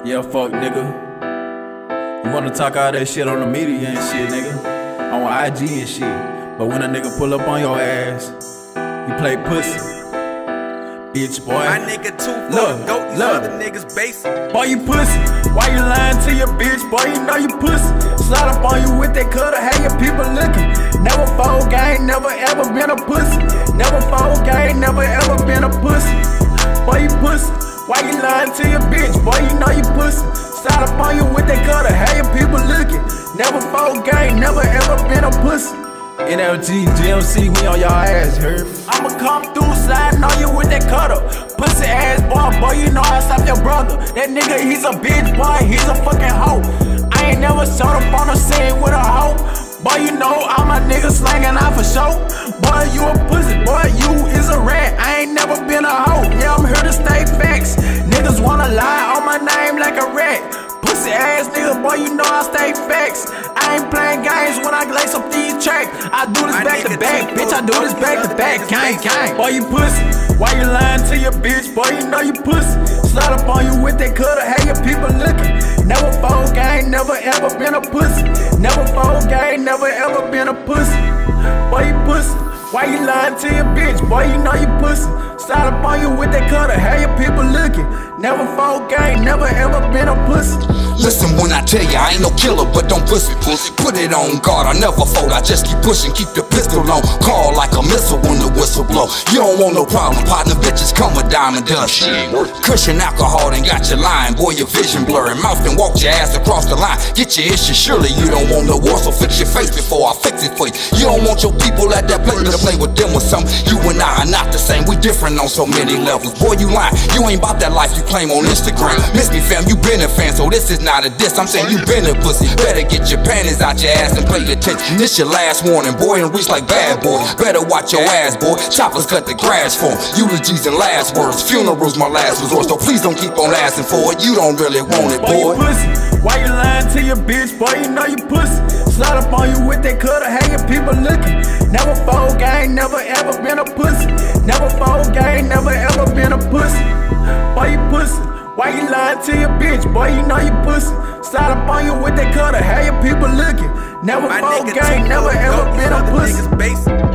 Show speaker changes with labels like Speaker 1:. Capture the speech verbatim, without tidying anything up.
Speaker 1: Yeah, fuck nigga. You wanna talk all that shit on the media and shit, nigga, on I G and shit. But when a nigga pull up on your ass, you play pussy. Bitch, boy.
Speaker 2: My nigga too full dope, these other niggas basic.
Speaker 1: Boy, you pussy. Why you lying to your bitch? Boy, you know you pussy. Slide up on you with that cutter, have your people looking. Never fold gang, never ever been a pussy. Never fold gang, never ever been a pussy. Boy, you pussy. Why you lying to your bitch? Boy, you know you pussy. Slide up on you with that cutter, have your people looking. Never fold gang, never ever been a pussy. N L G, G M C, we on your ass, heard? I'ma come through, sliding on you with that cutter. Pussy ass boy, boy, you know I stop your brother. That nigga, he's a bitch, boy, he's a fucking hoe. I ain't never showed up on the scene with a hoe. Boy, you know all my niggas slanging out for show. Boy, you a pussy, boy, you is a rat. I ain't never been a hoe, yeah, I'm here to stay facts. Niggas wanna lie on my name like a rat. Pussy ass nigga, boy, you know I stay facts. I ain't playing games when I lace up these tracks. I do this back to back, bitch, I do this back to back. Gang, gang. Boy, you pussy. Why you lying to your bitch? Boy, you know you pussy. Slide up on you with that cutter, have your people looking. Never fold gang, never ever been a pussy. Never fold gang, never ever been a pussy. Boy, you pussy. Why you lying to your bitch? Boy, you know you pussy. Slide up on you with that cutter, have your people looking. Never fold gang, never ever been a pussy.
Speaker 3: Listen when I tell ya, I ain't no killer, but don't pussy pussy. Put it on guard, I never fold, I just keep pushing, keep the pistol on. Call like a missile when the whistle blow. You don't want no problem, partner, bitches come with diamond dust. Cushion alcohol and got you lying, boy, your vision blurring. Mouth and walk your ass across the line. Get your issue, surely you don't want no war, so fix your face before I fix it for you. You don't want your people at that place to play with them or something. You and I are not the same, we different on so many levels. Boy, you lying, you ain't about that life you claim on Instagram. Miss me fam, you been a fan, so this is not a diss. I'm saying you been a pussy. Better get your panties out your ass and pay attention. This your last warning, boy, and reach like bad boy. Better watch your ass, boy. Choppers cut the grass for 'em. Eulogies and last words. Funerals my last resort, so please don't keep on asking for it. You don't really want it, boy.
Speaker 1: Boy, you pussy. Why you lying to your bitch? Boy, you know you pussy. Slide up on you with that cutter, have your people looking. Never fold gang, never ever been a pussy. Never fold gang, never ever been a pussy. Boy, you pussy. Why you lying to your bitch? Boy, you know you pussy. Slide up on you with that cutter, have your people looking. Never fold gang, never ever been a pussy.